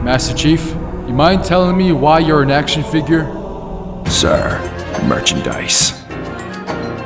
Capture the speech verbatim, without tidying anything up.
Master Chief, you mind telling me why you're an action figure? Sir, merchandise.